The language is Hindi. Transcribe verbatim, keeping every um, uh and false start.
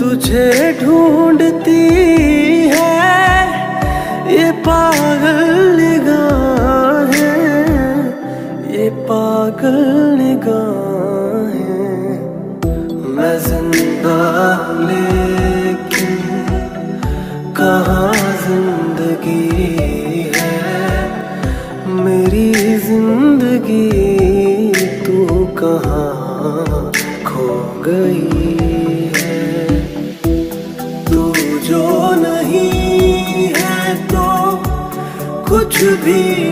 तुझे ढूंढती है ये पागल निगाहें, ये पागल निगाहें। मैं जिंदा लेकिन कहाँ जिंदगी है, मेरी जिंदगी तू कहाँ खो गई है। तू जो नहीं है तो कुछ भी